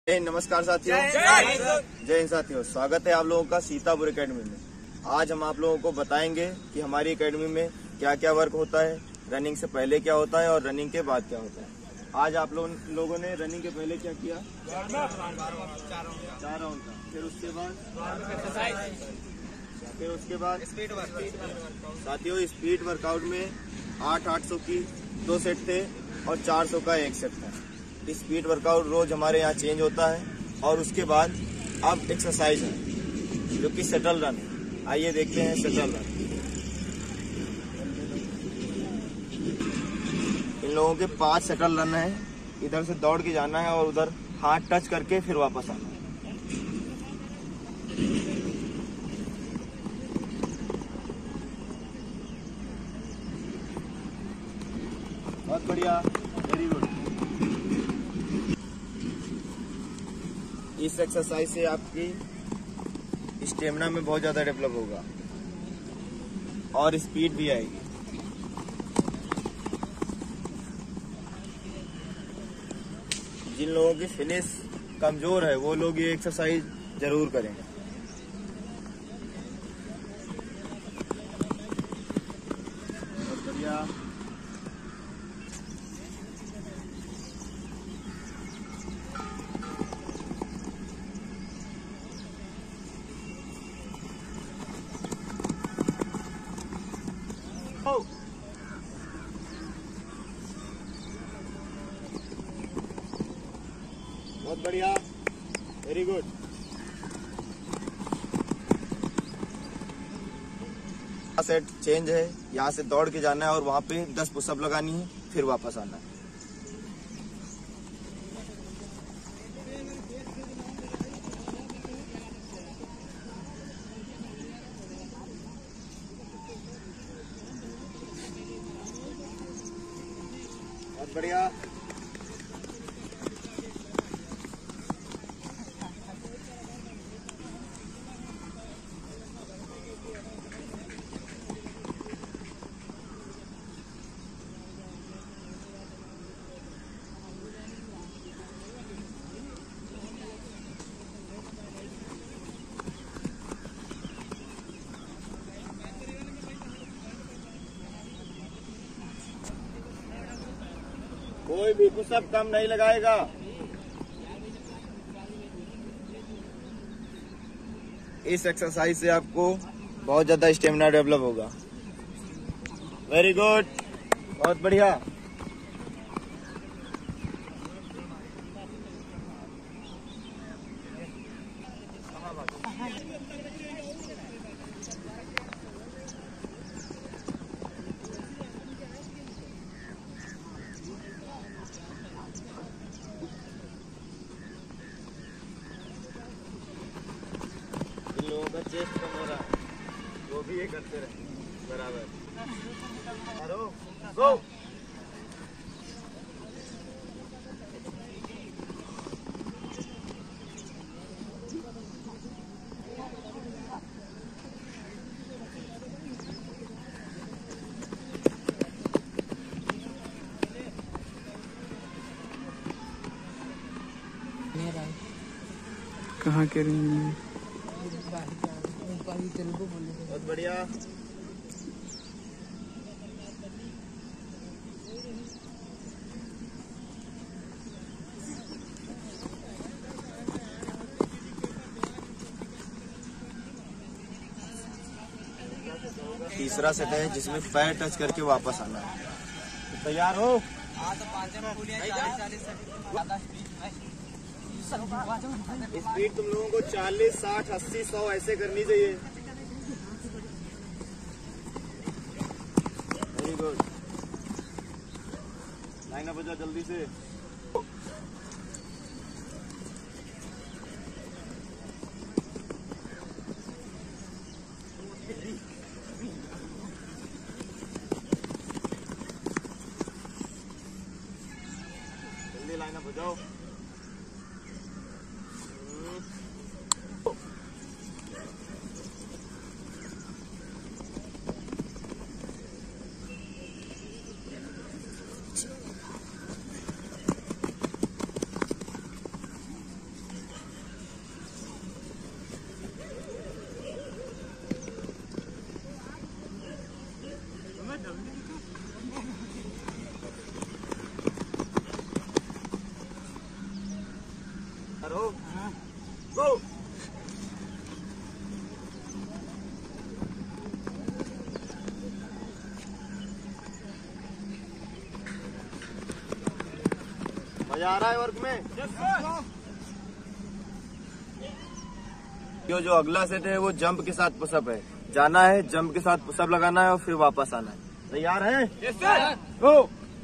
नमस्कार साथियों, जय हिंद साथियों। स्वागत है आप लोगों का सीतापुर एकेडमी में। आज हम आप लोगों को बताएंगे कि हमारी एकेडमी में क्या क्या वर्क होता है, रनिंग से पहले क्या होता है और रनिंग के बाद क्या होता है। आज आप लोगों ने रनिंग के पहले क्या किया? 4 राउंड का। फिर उसके बाद स्पीड वर्कआउट। साथियों, स्पीड वर्कआउट में 800 की 2 सेट थे और 400 का 1 सेट था। स्पीड वर्कआउट रोज हमारे यहाँ चेंज होता है। और उसके बाद अब एक्सरसाइज है जो कि शटल रन है। आइए देखते हैं शटल रन। इन लोगों के 5 शटल रन है। इधर से दौड़ के जाना है और उधर हाथ टच करके फिर वापस आना है। बहुत बढ़िया, वेरी गुड। इस एक्सरसाइज से आपकी स्टेमिना में बहुत ज्यादा डेवलप होगा और स्पीड भी आएगी। जिन लोगों की फिनिश कमजोर है वो लोग ये एक्सरसाइज जरूर करें। बहुत बढ़िया। बहुत बढ़िया, वेरी गुड। सेट चेंज है, यहाँ से दौड़ के जाना है और वहाँ पे 10 पुशअप लगानी है, फिर वापस आना है। बहुत बढ़िया। कोई भी पुशअप कम नहीं लगाएगा। इस एक्सरसाइज से आपको बहुत ज्यादा स्टेमिना डेवलप होगा। वेरी गुड, बहुत बढ़िया। लोगों का चेस्ट कम हो रहा है, वो भी ये करते रहे बराबर। गो। कहाँ के रही? बहुत बढ़िया। तीसरा सेट है जिसमें पैर टच करके वापस आना है। तो तैयार हो? स्पीड तुम लोगों को 40, 60, 80, 100 ऐसे करनी चाहिए। Very good. लाइन अप हो जाओ जल्दी से। जल्दी लाइन अप हो जाओ। करो गो। मजा आ रहा है वर्क में? जो अगला सेट है वो जंप के साथ पुशअप है। जाना है, जंप के साथ पुशअप लगाना है और फिर वापस आना है। तैयार है? Yes sir. गो।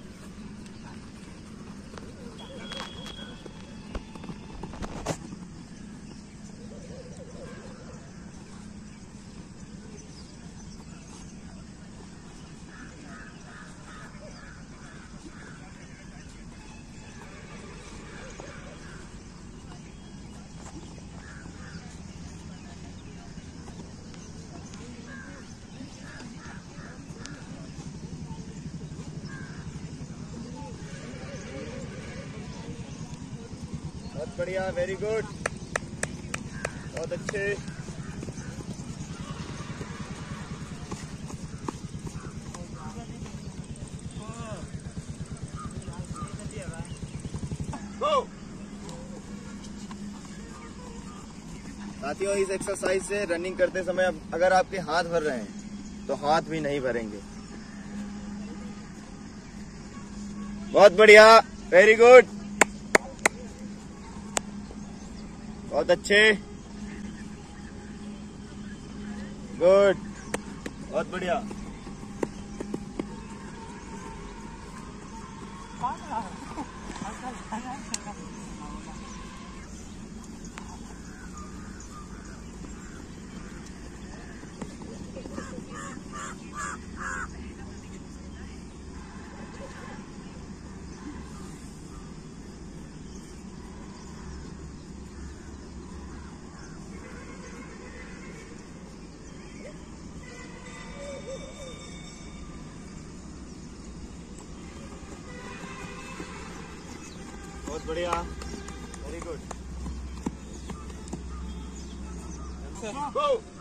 बहुत बढ़िया, वेरी गुड, बहुत अच्छे। साथियों, इस एक्सरसाइज से रनिंग करते समय अगर आपके हाथ भर रहे हैं तो हाथ भी नहीं भरेंगे। बहुत बढ़िया, वेरी गुड, बहुत अच्छे, गुड, बहुत बढ़िया। बहुत बढ़िया, वेरी गुड, गो।